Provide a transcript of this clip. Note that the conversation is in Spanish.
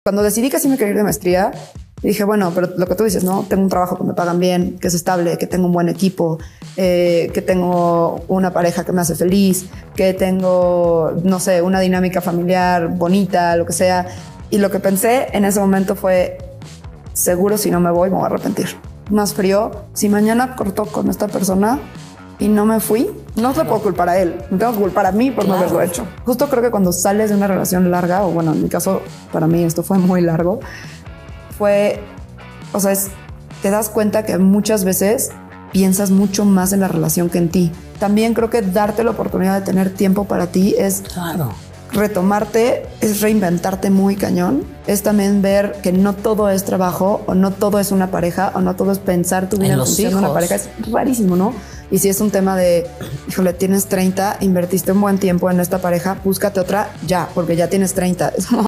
cuando decidí que sí me quería ir de maestría, dije, bueno, pero lo que tú dices, ¿no? Tengo un trabajo que me pagan bien, que es estable, que tengo un buen equipo, que tengo una pareja que me hace feliz, que tengo, no sé, una dinámica familiar bonita, lo que sea. Y lo que pensé en ese momento fue, seguro si no me voy, me voy a arrepentir. Más frío, si mañana cortó con esta persona y no me fui, no se lo puedo culpar a él, me tengo que culpar a mí por no haberlo hecho. Justo creo que cuando sales de una relación larga, o bueno, en mi caso, para mí esto fue muy largo, fue, o sea, te das cuenta que muchas veces piensas mucho más en la relación que en ti. También creo que darte la oportunidad de tener tiempo para ti es retomarte, es reinventarte muy cañón. Es también ver que no todo es trabajo, o no todo es una pareja, o no todo es pensar tu vida en función de una pareja. Es rarísimo, ¿no? Y si es un tema de, híjole, tienes 30, invertiste un buen tiempo en esta pareja, búscate otra ya, porque ya tienes 30.